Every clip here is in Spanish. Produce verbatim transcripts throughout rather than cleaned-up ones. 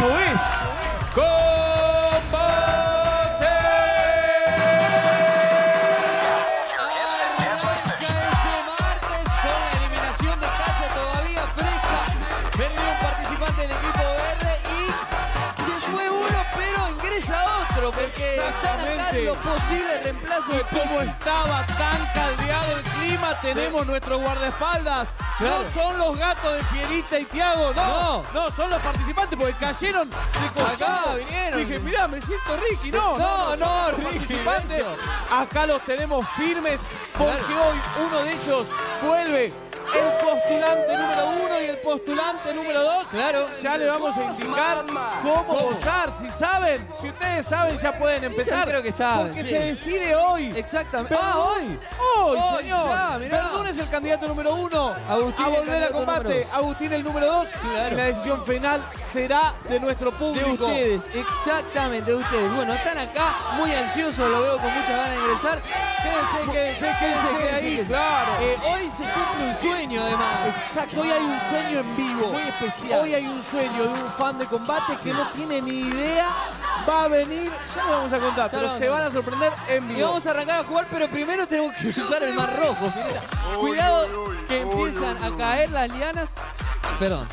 Esto es Combate. Arranca este martes con la eliminación de Cacha todavía fresca. Perdió un participante del equipo verde y se fue uno, pero ingresa otro, porque están acá los posibles reemplazos de Como Piti. estaba tan caldeado el clima, tenemos nuestros guardaespaldas. Claro. No son los gatos de Fierita y Tiago, no, No. no, son los participantes porque cayeron de Acá costado. vinieron. Dije, mirá, me siento Ricky. No, No, no, no, son los Ricky, participantes. eso. Acá los tenemos firmes porque Claro. hoy uno de ellos vuelve. El postulante número uno y el postulante número dos. Claro. Ya le vamos a indicar cómo, ¿Cómo? votar. Si saben, si ustedes saben, ya pueden empezar. yo creo que saben, Porque sí. se decide hoy. Exactamente. Perdón. Ah, hoy. Hoy, Hoy, señor. ya, mirá. Perdón es el candidato número uno. Agustín a el volver a candidato combate. número dos. Agustín el número dos. Claro. Y la decisión final será de nuestro De público. ustedes, exactamente, de ustedes. Bueno, están acá muy ansiosos, lo veo con muchas ganas de ingresar. Quédense, quédense, Quédense, quédense quédense, ahí. quédense. Claro. Eh, hoy se cumple un sueño, además. Exacto, hoy hay un sueño en vivo. Muy especial. Hoy hay un sueño de un fan de combate que no tiene ni idea. Va a venir, ya lo vamos a contar, Ya pero lo vamos se a van a sorprender en Y vivo. vamos a arrancar a jugar, pero primero tenemos que usar el mar rojo. Fierita. Cuidado que empiezan a caer las lianas. Perdón.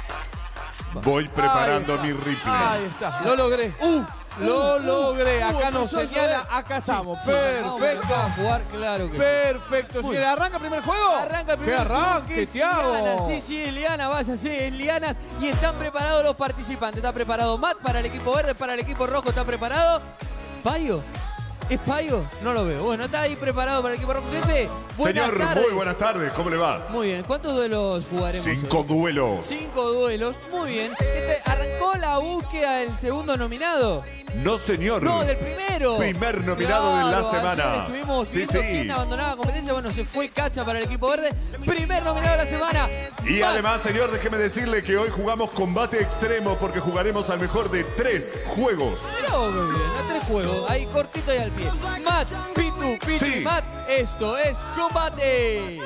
Voy preparando Ahí mi está. replay. Ahí está, lo logré. Uh, Lo uh, logré. uh, Acá nos empezó a señala, llover. acá estamos. Sí, vamos Perfecto. a jugar, claro que sí. Perfecto. Muy Si arranca el primer juego. Arranca el primer Que juego, arranque, que es Tiago. Liana. Sí, sí, Liana, vaya, sí, es Lianas. Y están preparados los participantes. Está preparado Matt para el equipo verde, para el equipo rojo está preparado. ¿Payo? ¿Es Payo? No lo veo. Bueno, está ahí preparado para el equipo rojo. Jefe, buenas Señor, tardes. muy buenas tardes. ¿Cómo le va? Muy bien. ¿Cuántos duelos jugaremos Cinco hoy? duelos. Cinco duelos. Muy bien. Este, ¿arrancó la búsqueda del segundo nominado? No, señor. No, del primero. Primer nominado de la Claro, semana. ayer estuvimos Sí, viendo sí. quién abandonaba la competencia. Bueno, se fue Cacha para el equipo verde. Primer nominado de la semana. Y Matt. además, señor, déjeme decirle que hoy jugamos combate extremo porque jugaremos al mejor de tres juegos. No, muy bien, a tres juegos, ahí cortito y al pie. Matt, Pitu, Pitu, Sí. Matt, esto es combate.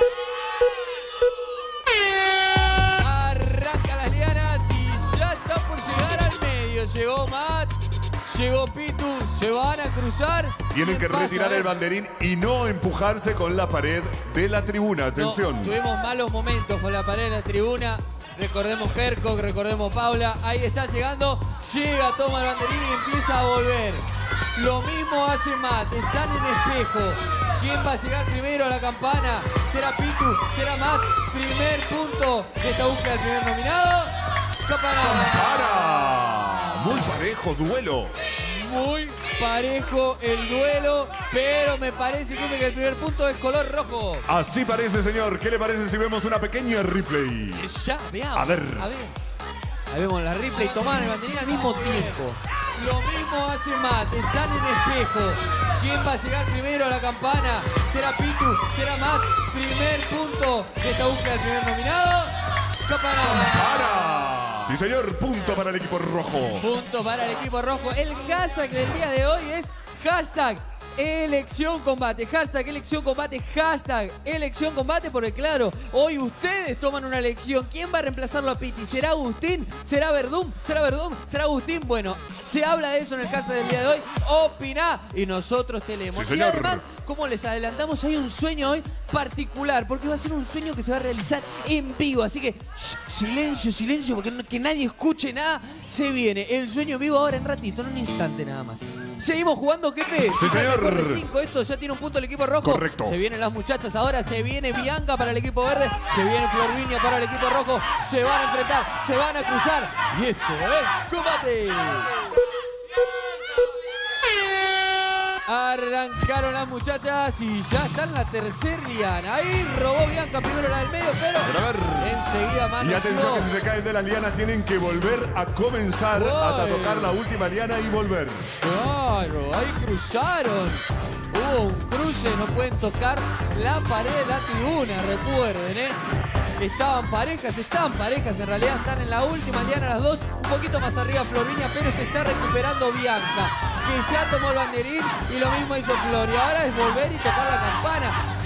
Arranca las lianas y ya está por llegar al medio. Llegó Matt, llegó Pitu, se van a cruzar. Tienen ¿Qué que pasa, retirar eh? el banderín y no empujarse con la pared de la tribuna. No, Atención. tuvimos malos momentos con la pared de la tribuna. Recordemos Hercock, recordemos Paula. Ahí está llegando. Llega, toma el banderín y empieza a volver. Lo mismo hace Matt. Están en espejo. ¿Quién va a llegar primero a la campana? ¿Será Pitu? ¿Será Matt? Primer punto de esta búsqueda del primer nominado. Campana. ¡Para! Muy parejo, duelo. Muy parejo el duelo, pero me parece Jefe, que el primer punto es color rojo. Así parece, señor. ¿Qué le parece si vemos una pequeña replay? Ya, veamos. A ver. A ver. Ahí vemos la replay, tomaron el banderín al mismo tiempo. Lo mismo hace Matt, están en espejo. ¿Quién va a llegar primero a la campana? ¿Será Pitu? ¿Será Matt? Primer punto de esta búsqueda del primer nominado. Campana. ¡Para! Sí, señor. Punto para el equipo rojo. Punto para el equipo rojo. El hashtag del día de hoy es hashtag elección combate. Hashtag elección combate. Hashtag elección combate. Porque claro, hoy ustedes toman una elección. ¿Quién va a reemplazarlo a Piti? ¿Será Agustín? ¿Será Verdún? ¿Será Verdún? ¿Será Agustín? Bueno, se habla de eso en el hashtag del día de hoy. Opina y nosotros te leemos. Sí, y señor. además, como les adelantamos, hay un sueño hoy particular. Porque va a ser un sueño que se va a realizar en vivo. Así que shh, silencio, silencio, porque no, que nadie escuche nada. Se viene el sueño en vivo ahora en ratito, en un instante nada más. Seguimos jugando, Kepe. Sí, señor. Corre cinco, esto ya tiene un punto el equipo rojo. Correcto. Se vienen las muchachas ahora, se viene Bianca para el equipo verde, se viene Florvinia para el equipo rojo, se van a enfrentar, se van a cruzar. Y esto es combate. Arrancaron las muchachas y ya está en la tercer liana. Ahí robó Bianca primero la del medio, pero, Pero a ver. enseguida más. Y atención que si se caen de las lianas tienen que volver a comenzar hasta Ay. tocar la última liana y volver. Claro, ahí cruzaron. Hubo un cruce, no pueden tocar la pared de la tribuna, recuerden, ¿eh? Estaban parejas, están parejas, en realidad están en la última liana las dos, un poquito más arriba Florvinia, pero se está recuperando Bianca, que ya tomó el banderín y lo mismo hizo Flor. Y ahora es volver y tocar la campana.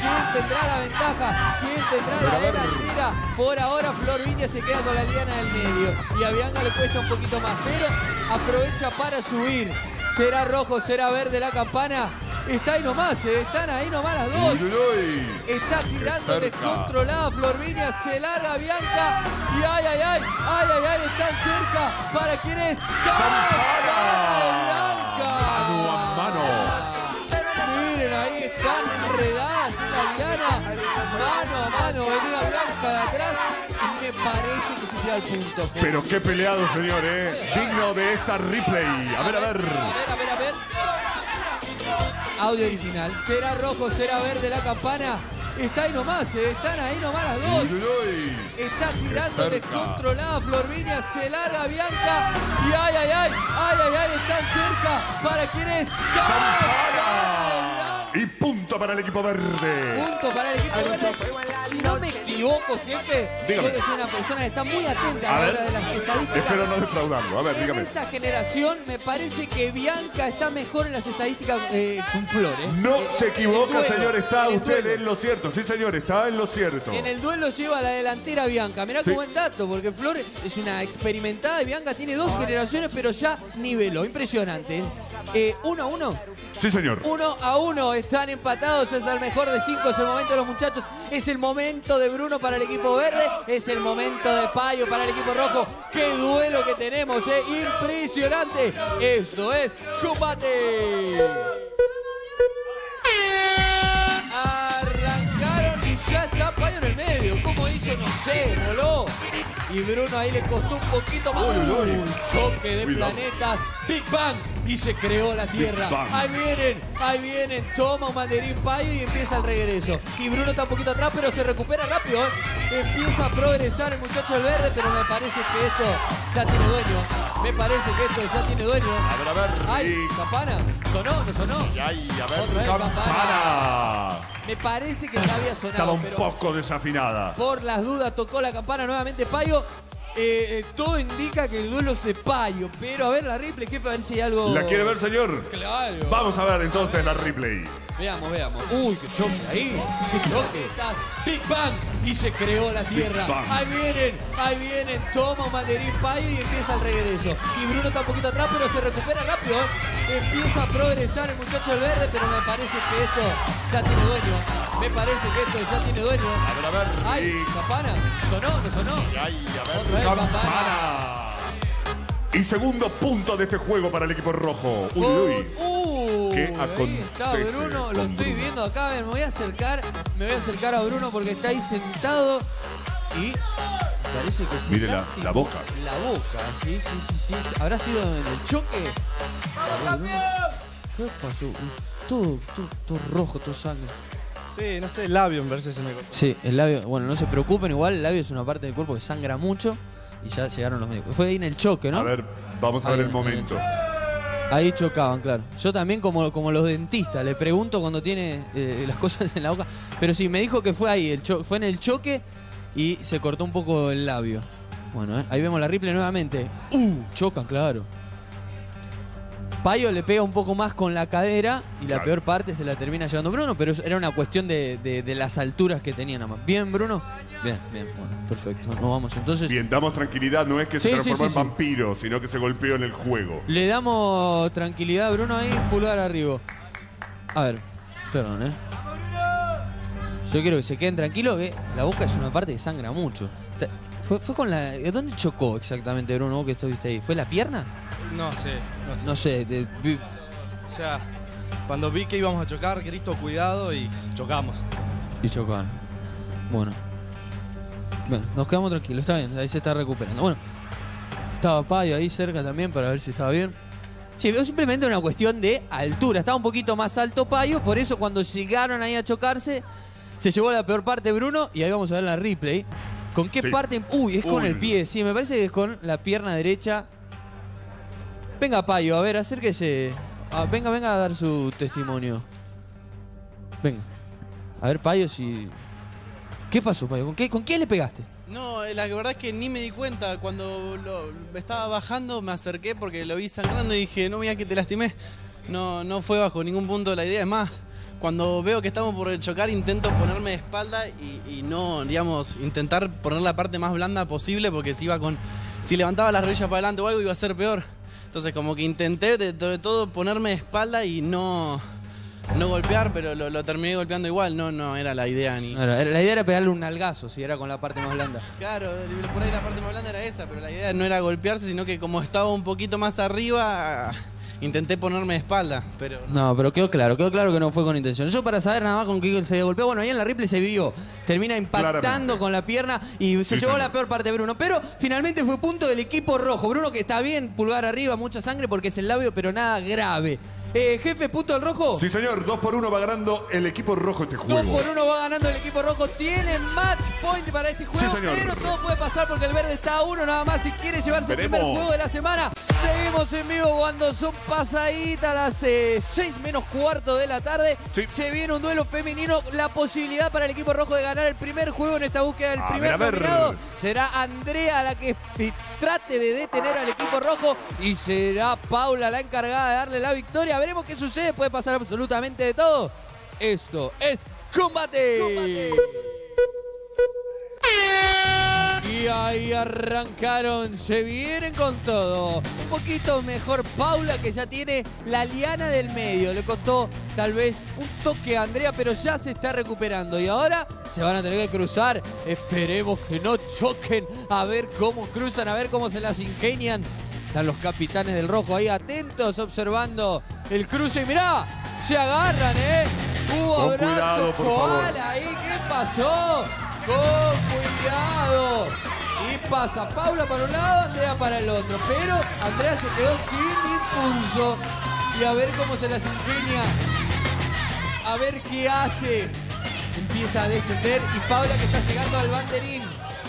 ¿Quién tendrá la ventaja? ¿Quién tendrá la delantera? Por ahora Flor Viña se queda con la liana del medio. Y a Bianca le cuesta un poquito más, pero aprovecha para subir. ¿Será rojo, será verde la campana? Está ahí nomás, ¿eh? Están ahí nomás las dos. Uy, uy, uy. Está tirando descontrolada Flor Viña, se larga Bianca. Y ay, ay, ay, ay, ay, ay, están cerca. ¿Para quién es? ¡Campana de Bianca! Mano a mano. Miren, ahí están enredadas en la liana. Mano a mano, venía Bianca de atrás. Y me parece que se lleva el punto. Gente. Pero qué peleado, señor, ¿eh? Digno de esta replay. A ver, a ver. A ver, a ver, a ver. Audio original. ¿Será rojo, será verde la campana? Está ahí nomás, ¿eh? Están ahí nomás las dos. Uy, uy, uy. Está tirando descontrolada Flor Viña, se larga Bianca. Y ay, ay, ay, ay, ay, ay, están cerca. ¿Para quién es? ¡Campana de Bianca! Y punto para el equipo verde. Punto para el equipo verde. Si no me equivoco, jefe, Dígame. yo que soy una persona que está muy atenta a, A la ver. hora de las estadísticas. Espero no defraudarlo. A ver, En dígame. esta generación me parece que Bianca está mejor en las estadísticas eh, con Flores. No Eh, se equivoca, en el duelo, señor. Está en el usted duelo. en lo cierto. Sí, señor, está en lo cierto. En el duelo lleva a la delantera Bianca. Mirá Sí. qué buen dato, porque Flores es una experimentada y Bianca tiene dos generaciones, pero ya niveló. Impresionante. Eh, uno a uno. Sí, señor. Uno a uno. Están empatados. Es el mejor de cinco. Es el momento de los muchachos. Es el momento de Bruno para el equipo verde. Es el momento de Payo para el equipo rojo. ¡Qué duelo que tenemos! Eh. Impresionante. Esto es combate. Arrancaron y ya está Payo en el medio. ¿Cómo hizo? No sé, voló. Y Bruno ahí le costó un poquito más. Uy, uy, uy. Un choque de Cuidado. planetas. Big Bang. Y se creó la Tierra. Big Bang. Ahí vienen, ahí vienen. Toma un banderín Payo y empieza el regreso. Y Bruno está un poquito atrás, pero se recupera rápido. ¿eh? Empieza a progresar el muchacho del verde, pero me parece que esto ya tiene dueño. Me parece que esto ya tiene dueño. A ver, a ver. ¡Ay, Y- campana! ¿Sonó? ¿No sonó? Ay, a Otra vez ver. Campana. Me parece que ya había sonado, Estaba un pero poco desafinada. por las dudas tocó la campana nuevamente Payo. Eh, eh, todo indica que el duelo es de Payo, pero a ver la replay, jefe, a ver si hay algo... ¿La quiere ver, señor? Claro. Vamos a ver entonces la replay. Veamos, veamos. Uy, qué choque ahí. Qué choque. Está Big Bang. Y se creó la Tierra. Bang. Ahí vienen, ahí vienen. Toma un banderín Payo y empieza el regreso. Y Bruno está un poquito atrás, pero se recupera rápido. ¿eh? Empieza a progresar el muchacho del verde, pero me parece que esto ya tiene dueño. Me parece que esto ya tiene dueño. A ver, a ver. ¡Ay, Y- campana! ¿Sonó? ¿No sonó? Ay, a Otra ver. vez campana. Campana. Y segundo punto de este juego para el equipo rojo. Uy, uy. Uh, ¿Qué ahí acontece está Bruno, lo con estoy Bruno? viendo acá, me voy a acercar, me voy a acercar a Bruno porque está ahí sentado y parece que se Mire la- lastimó la boca. La boca, sí, sí, sí, sí. ¿Habrá sido en el choque? A ver, Bruno. ¿Qué pasó? Todo, todo, todo rojo, todo sangre. Sí, no sé, el labio me parece que se me cortó. Sí, el labio, bueno, no se preocupen, igual el labio es una parte del cuerpo que sangra mucho y ya llegaron los médicos. Fue ahí en el choque, ¿no? A ver, vamos a Ahí, ver el ahí, momento. Ahí chocaban, claro. Yo también como, como los dentistas, le pregunto cuando tiene eh, las cosas en la boca. Pero sí, me dijo que fue ahí, el cho- fue en el choque y se cortó un poco el labio. Bueno, eh, ahí vemos la replay nuevamente. ¡Uh! Choca, claro. Payo le pega un poco más con la cadera y la Claro. peor parte se la termina llevando Bruno, pero era una cuestión de, de- de las alturas que tenía nada más. ¿Bien, Bruno? Bien, bien, bueno, perfecto. Nos vamos entonces. Bien, damos tranquilidad. No es que se Sí, sí, transformó sí, en sí. vampiro, sino que se golpeó en el juego. Le damos tranquilidad a Bruno ahí, pulgar arriba. A ver, perdón, ¿eh? Yo quiero que se queden tranquilos, que la boca es una parte que sangra mucho. Te- ¿Fue, fue con la... ¿Dónde chocó exactamente, Bruno, vos que estuviste ahí? ¿Fue la pierna? No sé, no sé. No sé, de- vi- O sea, cuando vi que íbamos a chocar, grito cuidado y chocamos. y chocaron. Bueno. Bueno, nos quedamos tranquilos, está bien, ahí se está recuperando. Bueno, estaba Payo ahí cerca también para ver si estaba bien. Sí, veo simplemente una cuestión de altura. Estaba un poquito más alto Payo, por eso cuando llegaron ahí a chocarse, se llevó la peor parte Bruno. Y ahí vamos a ver la replay. ¿Con qué Sí. parte? Uy, es con Uy. el pie. Sí, me parece que es con la pierna derecha. Venga, Payo, a ver, acérquese. Ah, venga, venga a dar su testimonio. Venga. A ver, Payo, si... ¿Qué pasó, Payo? ¿Con qué, ¿Con qué le pegaste? No, la verdad es que ni me di cuenta. Cuando lo, estaba bajando me acerqué porque lo vi sangrando y dije, no, mira que te lastimé. No, no fue bajo ningún punto la idea. Es más, cuando veo que estamos por chocar, intento ponerme de espalda y, y no, digamos, intentar poner la parte más blanda posible, porque si iba con, si levantaba las rodillas para adelante o algo iba a ser peor. Entonces como que intenté de, de todo ponerme de espalda y no, no golpear, pero lo, lo terminé golpeando igual, no, no era la idea ni... Bueno, la idea era pegarle un nalgazo, si era con la parte más blanda. Claro, por ahí la parte más blanda era esa, pero la idea no era golpearse, sino que como estaba un poquito más arriba, intenté ponerme de espalda, pero... No, pero quedó claro, quedó claro que no fue con intención. Yo para saber nada más con qué se había golpeado, bueno, ahí en la replay se vio, termina impactando Claramente. con la pierna y se Sí, llevó señor. la peor parte de Bruno. Pero finalmente fue punto del equipo rojo. Bruno que está bien, pulgar arriba, mucha sangre porque es el labio, pero nada grave. Eh, jefe, punto del rojo. Sí, señor, dos por uno va ganando el equipo rojo este Dos juego. por uno va ganando el equipo rojo. Tiene match point para este juego, Sí, señor. pero todo puede pasar porque el verde está a uno nada más si quiere llevarse el primer Veremos. juego de la semana. Seguimos en vivo cuando son pasaditas las eh, seis menos cuarto de la tarde. Sí. Se viene un duelo femenino. La posibilidad para el equipo rojo de ganar el primer juego en esta búsqueda del A primer ver, a ver. nominado será Andrea la que eh, trate de detener al equipo rojo y será Paula la encargada de darle la victoria. Veremos qué sucede. Puede pasar absolutamente de todo. Esto es Combate. Combate. Y ahí arrancaron, se vienen con todo. Un poquito mejor Paula, que ya tiene la liana del medio. Le costó tal vez un toque a Andrea, pero ya se está recuperando. Y ahora se van a tener que cruzar. Esperemos que no choquen. A ver cómo cruzan, a ver cómo se las ingenian. Están los capitanes del rojo ahí atentos, observando el cruce. Y mirá, se agarran, ¿eh? Hubo Con abrazo cuidado, por favor. koala ahí. ¿Qué pasó? Con cuidado. Y pasa Paula para un lado, Andrea para el otro. Pero Andrea se quedó sin impulso. Y a ver cómo se las ingenia. A ver qué hace. Empieza a descender. Y Paula que está llegando al banderín.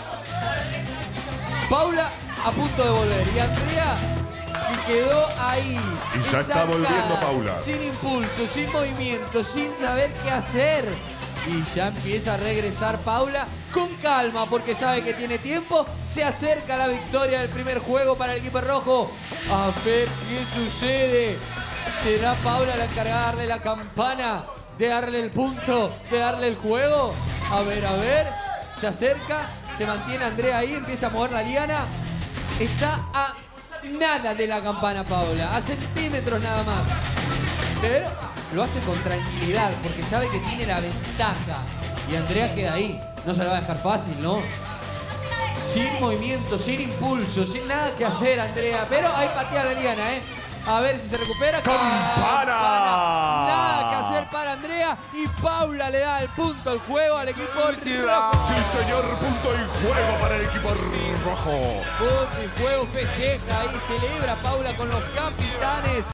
Paula a punto de volver. Y Andrea que quedó ahí. Y ya está volviendo Paula. Sin impulso, sin movimiento, sin saber qué hacer. Y ya empieza a regresar Paula con calma porque sabe que tiene tiempo. Se acerca la victoria del primer juego para el equipo rojo. A ver qué sucede. ¿Será Paula la encargada de darle la campana? ¿De darle el punto? ¿De darle el juego? A ver, a ver. Se acerca. Se mantiene Andrea ahí. Empieza a mover la liana. Está a nada de la campana Paula. A centímetros nada más. Pero lo hace con tranquilidad porque sabe que tiene la ventaja. Y Andrea queda ahí. No se la va a dejar fácil, ¿no? Sin movimiento, sin impulso, sin nada que hacer, Andrea. Pero ahí patea la liana, ¿eh? A ver si se recupera. ¡Campana! Nada que hacer para Andrea. Y Paula le da el punto al juego al equipo rojo. Sí, señor, punto y juego para el equipo rojo. Punto y juego, festeja y celebra Paula con los capitanes.